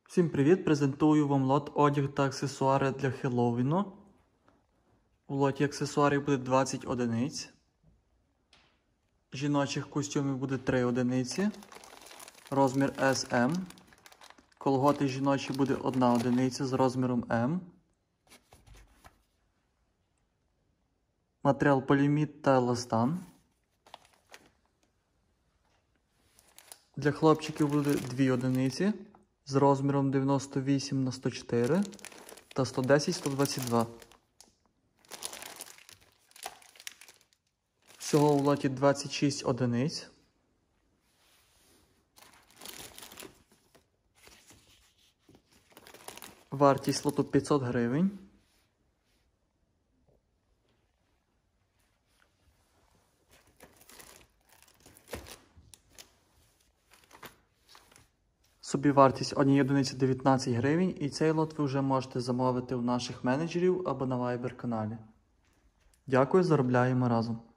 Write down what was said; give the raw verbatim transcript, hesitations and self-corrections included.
Всім привіт! Презентую вам лот одяг та аксесуари для Хеллоуіну. У лоті аксесуарів буде двадцять одиниць. Жіночих костюмів буде три одиниці. Розмір ес ем. Колготи жіночі буде одна одиниця з розміром ем. Матеріал поліамід та еластан. Для хлопчиків буде дві одиниці з розміром дев'яносто вісім на сто чотири та сто десять сто двадцять два. Всього у лоті двадцять шість одиниць. Вартість лоту п'ятсот гривень. Собівартість однієї одиниці дев'ятнадцять гривень, і цей лот ви вже можете замовити у наших менеджерів або на Viber каналі. Дякую, заробляємо разом!